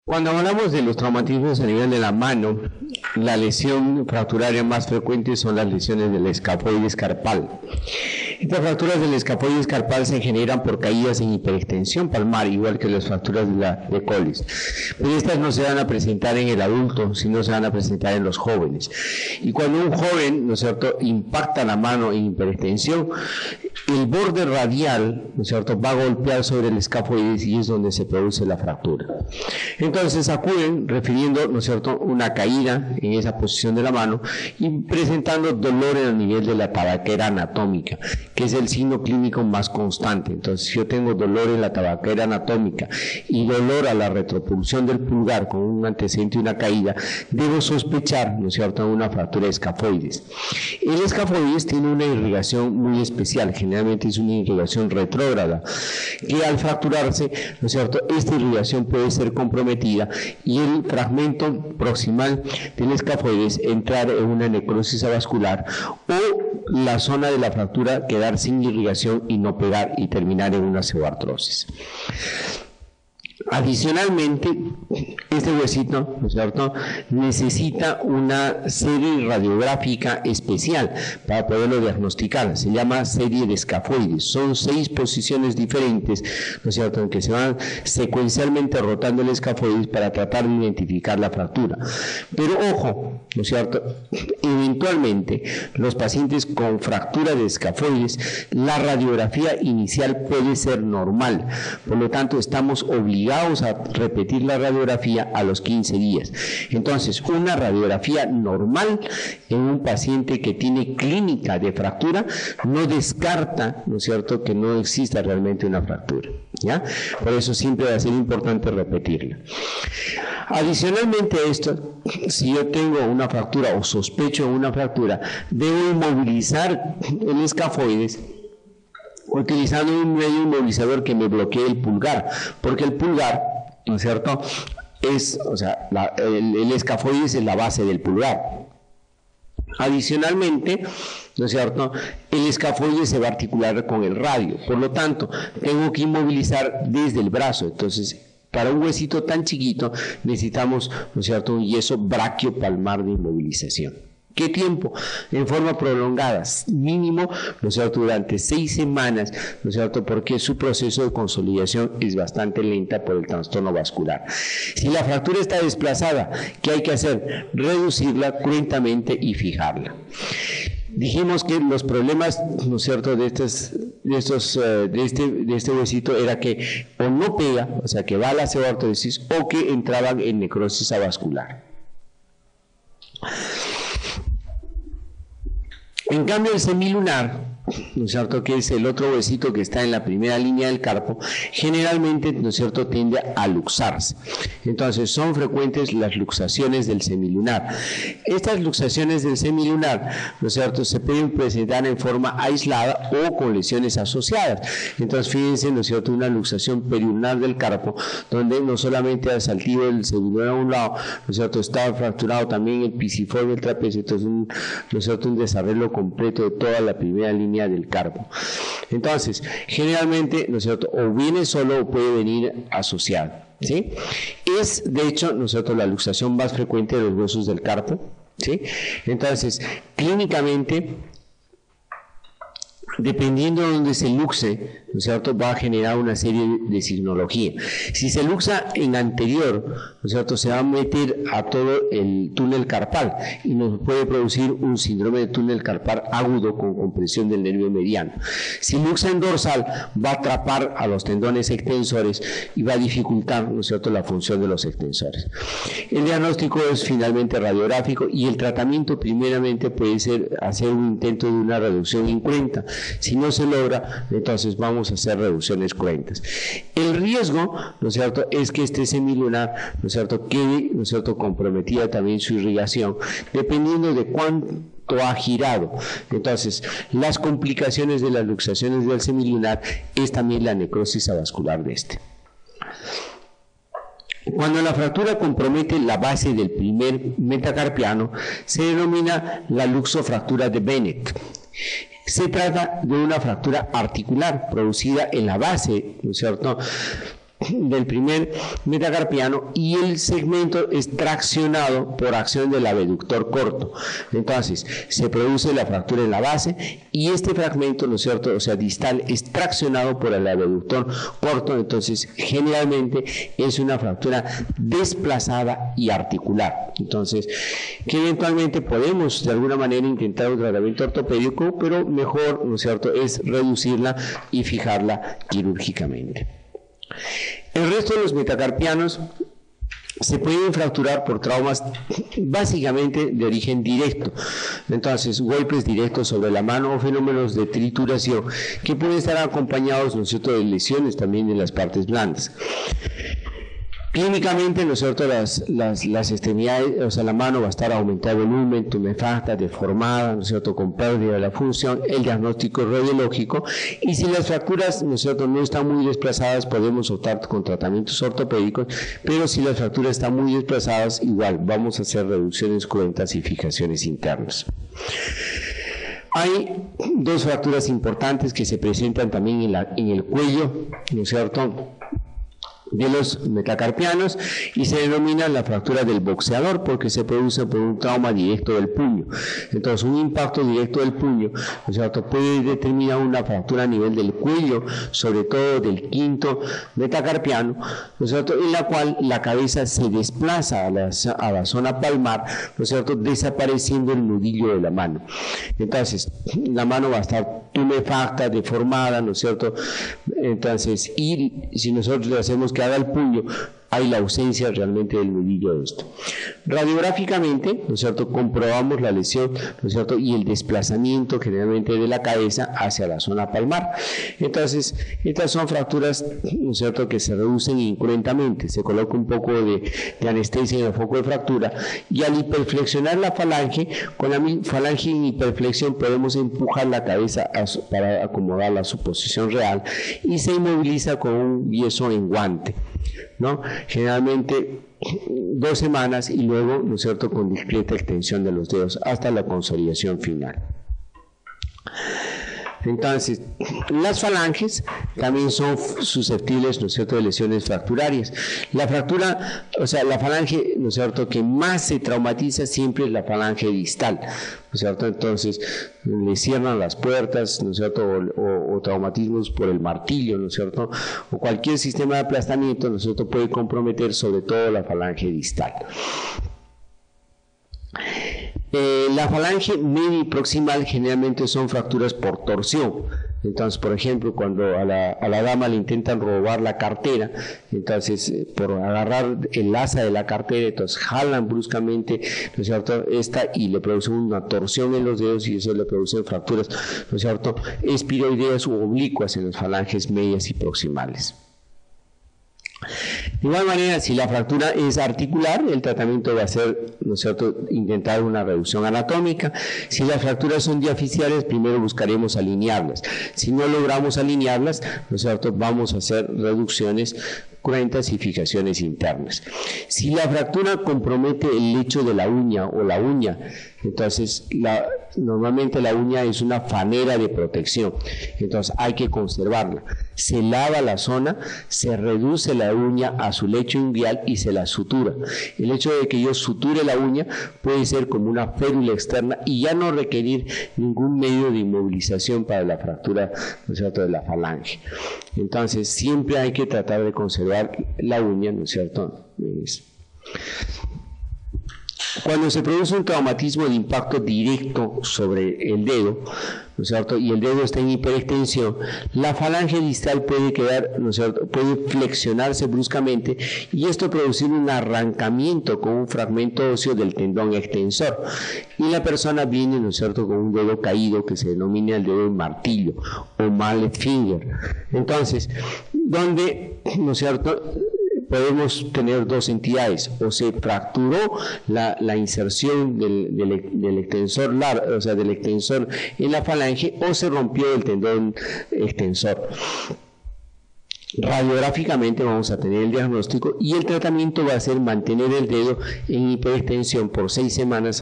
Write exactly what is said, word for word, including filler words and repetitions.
Cuando hablamos de los traumatismos a nivel de la mano, la lesión fracturaria más frecuente son las lesiones del escafoides carpal. Estas fracturas del escafoides carpal se generan por caídas en hiperextensión palmar, igual que las fracturas de la de colis. Pero estas no se van a presentar en el adulto, sino se van a presentar en los jóvenes. Y cuando un joven, ¿no es cierto?, impacta la mano en hiperextensión, el borde radial, ¿no es cierto?, va a golpear sobre el escafoides y es donde se produce la fractura. Entonces acuden refiriendo, ¿no es cierto?, una caída en esa posición de la mano y presentando dolor en el nivel de la tabaquera anatómica, que es el signo clínico más constante. Entonces, si yo tengo dolor en la tabaquera anatómica y dolor a la retropulsión del pulgar con un antecedente y una caída, debo sospechar, ¿no es cierto?, una fractura de escafoides. El escafoides tiene una irrigación muy especial, generalmente es una irrigación retrógrada, que al fracturarse, ¿no es cierto?, esta irrigación puede ser comprometida y el fragmento proximal del escafoides entrar en una necrosis avascular o la zona de la fractura quedar sin irrigación y no pegar y terminar en una pseudoartrosis. Adicionalmente, este huesito, ¿no es cierto?, necesita una serie radiográfica especial para poderlo diagnosticar. Se llama serie de escafoides. Son seis posiciones diferentes, ¿no es cierto?, en que se van secuencialmente rotando el escafoides para tratar de identificar la fractura. Pero ojo, ¿no es cierto?, eventualmente los pacientes con fractura de escafoides, la radiografía inicial puede ser normal. Por lo tanto, estamos obligados a repetir la radiografía a los quince días. Entonces, una radiografía normal en un paciente que tiene clínica de fractura no descarta, ¿no es cierto?, que no exista realmente una fractura, ¿ya? Por eso siempre va a ser importante repetirla. Adicionalmente a esto, si yo tengo una fractura o sospecho una fractura, debo inmovilizar el escafoides utilizando un medio inmovilizador que me bloquee el pulgar, porque el pulgar, ¿no es cierto?, es, o sea, la, el, el escafoides es la base del pulgar. Adicionalmente, ¿no es cierto?, el escafoides se va a articular con el radio, por lo tanto, tengo que inmovilizar desde el brazo. Entonces, para un huesito tan chiquito necesitamos, ¿no es cierto?, un yeso braquiopalmar de inmovilización. ¿Qué tiempo? En forma prolongada, mínimo, ¿no es cierto?, durante seis semanas, ¿no es cierto?, porque su proceso de consolidación es bastante lenta por el trastorno vascular. Si la fractura está desplazada, ¿qué hay que hacer? Reducirla cruentamente y fijarla. Dijimos que los problemas, ¿no es cierto?, de, estos, de, estos, uh, de, este, de este huesito era que o no pega, o sea, que va a la pseudoartrosis, o que entraban en necrosis avascular. En cambio, el semilunar, ¿no es cierto?, que es el otro huesito que está en la primera línea del carpo, generalmente, ¿no es cierto?, tiende a luxarse. Entonces, son frecuentes las luxaciones del semilunar. Estas luxaciones del semilunar, ¿no es cierto?, se pueden presentar en forma aislada o con lesiones asociadas. Entonces, fíjense, ¿no es cierto?, una luxación perilunar del carpo, donde no solamente al saltivo del semilunar a un lado, ¿no es cierto?, está fracturado también el pisiforme del trapecio. Entonces, un, ¿no es cierto?, un desarreglo completo de toda la primera línea del carpo. Entonces, generalmente, ¿no es cierto?, o viene solo o puede venir asociado, ¿sí? Es, de hecho, ¿no es cierto?, la luxación más frecuente de los huesos del carpo, ¿sí? Entonces, clínicamente, dependiendo de donde se luxe, ¿no es cierto?, va a generar una serie de signología. Si se luxa en anterior, ¿no es cierto?, se va a meter a todo el túnel carpal y nos puede producir un síndrome de túnel carpal agudo con compresión del nervio mediano. Si luxa en dorsal, va a atrapar a los tendones extensores y va a dificultar, ¿no es cierto?, la función de los extensores. El diagnóstico es finalmente radiográfico y el tratamiento primeramente puede ser hacer un intento de una reducción incruenta. Si no se logra, entonces vamos a hacer reducciones cruentas. El riesgo, ¿no es cierto?, es que este semilunar, ¿no es cierto?, quede, ¿no es cierto?, comprometida también su irrigación, dependiendo de cuánto ha girado. Entonces, las complicaciones de las luxaciones del semilunar es también la necrosis avascular de este. Cuando la fractura compromete la base del primer metacarpiano, se denomina la luxofractura de Bennett. Se trata de una fractura articular producida en la base, ¿no es cierto?, del primer metacarpiano y el segmento es traccionado por acción del abductor corto. Entonces, se produce la fractura en la base y este fragmento, ¿no es cierto?, o sea, distal, es traccionado por el abductor corto. Entonces, generalmente es una fractura desplazada y articular. Entonces, que eventualmente podemos de alguna manera intentar un tratamiento ortopédico, pero mejor, ¿no es cierto?, es reducirla y fijarla quirúrgicamente. El resto de los metacarpianos se pueden fracturar por traumas básicamente de origen directo. Entonces, golpes directos sobre la mano o fenómenos de trituración que pueden estar acompañados, ¿no es cierto?, de lesiones también en las partes blandas. Clínicamente, ¿no es cierto?, las, las, las extremidades, o sea, la mano va a estar aumentada de volumen, tumefacta, deformada, ¿no es cierto?, con pérdida de la función, el diagnóstico radiológico, y si las fracturas, ¿no es cierto?, no están muy desplazadas, podemos optar con tratamientos ortopédicos, pero si las fracturas están muy desplazadas, igual, vamos a hacer reducciones cruentas y fijaciones internas. Hay dos fracturas importantes que se presentan también en, la, en el cuello, ¿no es cierto?, de los metacarpianos, y se denomina la fractura del boxeador porque se produce por un trauma directo del puño. Entonces, un impacto directo del puño, o sea, puede determinar una fractura a nivel del cuello, sobre todo del quinto metacarpiano, ¿no es cierto?, en la cual la cabeza se desplaza a la, a la zona palmar, ¿no es cierto?, desapareciendo el nudillo de la mano. Entonces, la mano va a estar tumefacta, deformada, ¿no es cierto? Entonces, y si nosotros le hacemos que haga el puño, hay la ausencia realmente del nudillo de esto. Radiográficamente, ¿no es cierto?, comprobamos la lesión, ¿no es cierto?, y el desplazamiento generalmente de la cabeza hacia la zona palmar. Entonces, estas son fracturas, ¿no es cierto?, que se reducen incruentamente. Se coloca un poco de, de anestesia en el foco de fractura, y al hiperflexionar la falange, con la falange en hiperflexión podemos empujar la cabeza a su, para acomodarla a su posición real, y se inmoviliza con un yeso en guante, ¿no? Generalmente dos semanas y luego, ¿no es cierto?, con discreta extensión de los dedos hasta la consolidación final. Entonces, las falanges también son susceptibles, ¿no es cierto?, de lesiones fracturarias. La fractura, o sea, la falange, ¿no es cierto?, que más se traumatiza siempre es la falange distal, ¿no es cierto? Entonces, le cierran las puertas, ¿no es cierto?, o, o, o traumatismos por el martillo, ¿no es cierto?, o cualquier sistema de aplastamiento, ¿no es cierto?, puede comprometer sobre todo la falange distal. Eh, la falange media y proximal generalmente son fracturas por torsión. Entonces, por ejemplo, cuando a la, a la dama le intentan robar la cartera, entonces eh, por agarrar el asa de la cartera, entonces jalan bruscamente, ¿no es cierto?, esta, y le producen una torsión en los dedos, y eso le produce fracturas, ¿no es cierto?, espiroideas u oblicuas en las falanges medias y proximales. De igual manera, si la fractura es articular, el tratamiento va a ser, ¿no es cierto?, intentar una reducción anatómica. Si las fracturas son diaficiales, primero buscaremos alinearlas. Si no logramos alinearlas, ¿no es cierto?, vamos a hacer reducciones cruentas y fijaciones internas. Si la fractura compromete el lecho de la uña o la uña, entonces la, normalmente la uña es una fanera de protección, entonces hay que conservarla. Se lava la zona, se reduce la uña a su lecho unguial y se la sutura. El hecho de que yo suture la uña puede ser como una férula externa y ya no requerir ningún medio de inmovilización para la fractura, ¿no es cierto?, de la falange. Entonces siempre hay que tratar de conservar la uña, ¿no es cierto? Es. Cuando se produce un traumatismo de impacto directo sobre el dedo, ¿no es cierto?, y el dedo está en hiperextensión, la falange distal puede quedar, ¿no es cierto?, puede flexionarse bruscamente, y esto producir un arrancamiento con un fragmento óseo del tendón extensor, y la persona viene, ¿no es cierto?, con un dedo caído que se denomina el dedo de martillo o mallet finger. Entonces, donde, ¿no es cierto?, podemos tener dos entidades: o se fracturó la, la inserción del, del, del extensor largo, o sea, del extensor en la falange, o se rompió el tendón extensor. Radiográficamente vamos a tener el diagnóstico, y el tratamiento va a ser mantener el dedo en hiperextensión por seis semanas